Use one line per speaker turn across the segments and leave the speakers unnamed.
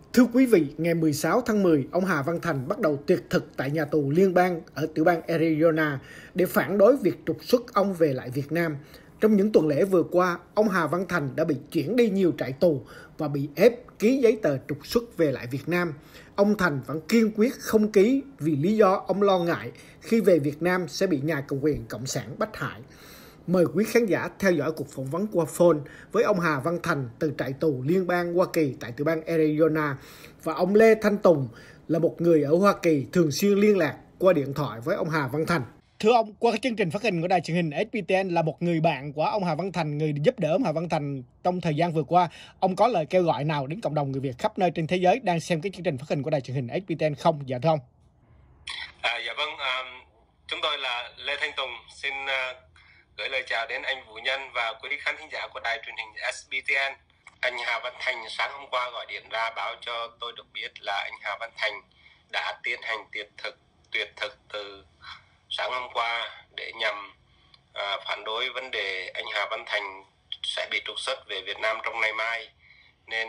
Thưa quý vị, ngày 16 tháng 10, ông Hà Văn Thành bắt đầu tuyệt thực tại nhà tù liên bang ở tiểu bang Arizona để phản đối việc trục xuất ông về lại Việt Nam. Trong những tuần lễ vừa qua, ông Hà Văn Thành đã bị chuyển đi nhiều trại tù và bị ép ký giấy tờ trục xuất về lại Việt Nam. Ông Thành vẫn kiên quyết không ký vì lý do ông lo ngại khi về Việt Nam sẽ bị nhà cầm quyền Cộng sản bách hại. Mời quý khán giả theo dõi cuộc phỏng vấn qua phone với ông Hà Văn Thành từ trại tù liên bang Hoa Kỳ tại tiểu bang Arizona và ông Lê Thanh Tùng là một người ở Hoa Kỳ thường xuyên liên lạc qua điện thoại với ông Hà Văn Thành. Thưa ông, qua chương trình phát hình của đài truyền hình HBTN là một người bạn của ông Hà Văn Thành, người giúp đỡ ông Hà Văn Thành trong thời gian vừa qua, ông có lời kêu gọi nào đến cộng đồng người Việt khắp nơi trên thế giới đang xem cái chương trình phát hình của đài truyền hình HBTN không? Dạ thưa ông.
Dạ vâng, chúng tôi là Lê Thanh Tùng, xin gửi lời chào đến anh Vũ Nhân và quý khán thính giả của đài truyền hình SBTN. Anh Hà Văn Thành sáng hôm qua gọi điện ra báo cho tôi được biết là anh Hà Văn Thành đã tiến hành tuyệt thực từ sáng hôm qua để nhằm phản đối vấn đề anh Hà Văn Thành sẽ bị trục xuất về Việt Nam trong ngày mai. Nên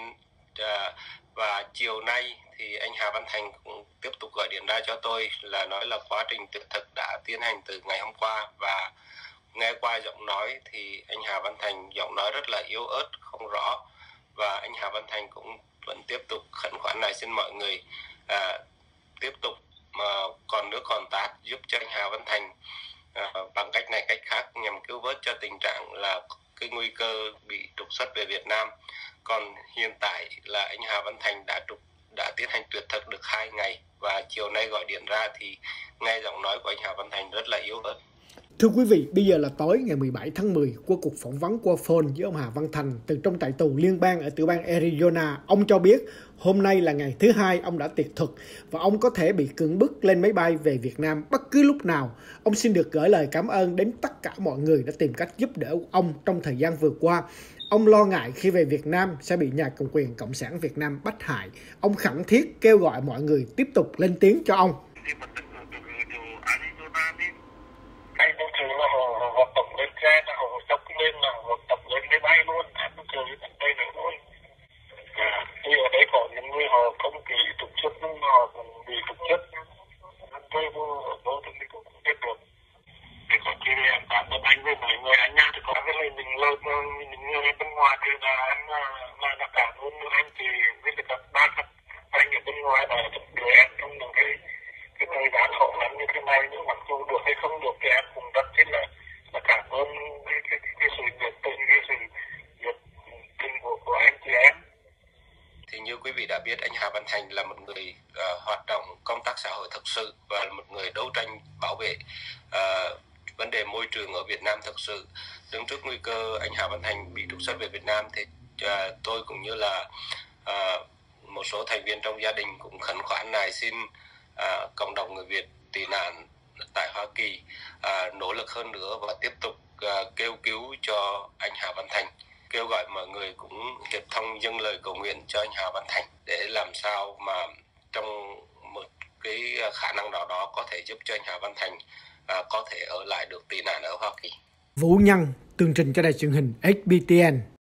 và chiều nay thì anh Hà Văn Thành cũng tiếp tục gọi điện ra cho tôi là nói là quá trình tuyệt thực đã tiến hành từ ngày hôm qua, và nghe qua giọng nói thì anh Hà Văn Thành giọng nói rất là yếu ớt, không rõ, và anh Hà Văn Thành cũng vẫn tiếp tục khẩn khoản này xin mọi người tiếp tục mà còn nước còn tát giúp cho anh Hà Văn Thành bằng cách này cách khác nhằm cứu vớt cho tình trạng là cái nguy cơ bị trục xuất về Việt Nam. Còn hiện tại là anh Hà Văn Thành đã tiến hành tuyệt thực được 2 ngày và chiều nay gọi điện ra thì nghe giọng nói của anh Hà Văn Thành rất là yếu ớt.
Thưa quý vị, bây giờ là tối ngày 17 tháng 10, qua cuộc phỏng vấn qua phone với ông Hà Văn Thành từ trong trại tù liên bang ở tiểu bang Arizona. Ông cho biết hôm nay là ngày thứ 2 ông đã tuyệt thực và ông có thể bị cưỡng bức lên máy bay về Việt Nam bất cứ lúc nào. Ông xin được gửi lời cảm ơn đến tất cả mọi người đã tìm cách giúp đỡ ông trong thời gian vừa qua. Ông lo ngại khi về Việt Nam sẽ bị nhà cầm quyền Cộng sản Việt Nam bách hại. Ông khẩn thiết kêu gọi mọi người tiếp tục lên tiếng cho ông.
Anh cũng thường là họ tổng lên xe, họ chốc lên là họ tập lên máy bay luôn, anh cũng thường đến đây nữa thôi. Thì ở đấy có những người họ không bị trục xuất nhưng mà họ cũng bị trục xuất. Tôi vô tình thì cũng biết được. Thì có khi em cảm ơn anh với mọi người anh nha, thì có cái lời mình lời những người bên ngoài thì là anh là cảm ơn anh thì với các ba các anh ở bên ngoài đã giúp đỡ em trong những cái thời gian khó khăn như thế này, nhưng mặc dù được hay không được thì em cũng rất là cảm ơn cái sự nhiệt tình, cái sự nhiệt tình của anh chị em.
Thì như quý vị đã biết, anh Hà Văn Thành là một người hoạt động công tác xã hội thực sự và là một người đấu tranh bảo vệ vấn đề môi trường ở Việt Nam thực sự. Đứng trước nguy cơ anh Hà Văn Thành bị trục xuất về Việt Nam thì tôi cũng như là một số thành viên trong gia đình cũng khẩn khoản này xin cộng đồng người Việt tị nạn tại Hoa Kỳ nỗ lực hơn nữa và tiếp tục kêu cứu cho anh Hà Văn Thành, kêu gọi mọi người cũng hiệp thông dâng lời cầu nguyện cho anh Hà Văn Thành để làm sao mà trong một cái khả năng nào đó có thể giúp cho anh Hà Văn Thành có thể ở lại được tị nạn ở Hoa Kỳ.
Vũ Nhân, tường trình cho đài truyền hình HBTN.